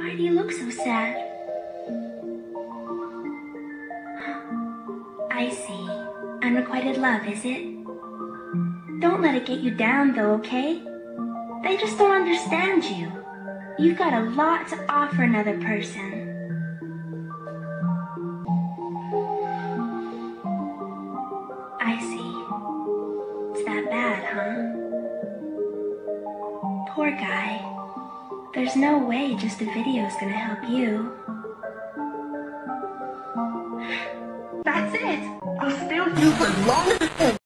Why do you look so sad? I see. Unrequited love, is it? Don't let it get you down, though, okay? They just don't understand you. You've got a lot to offer another person. I see. It's that bad, huh? Poor guy. There's no way just a video's gonna help you. That's it! I'll stay with you for as long as it takes.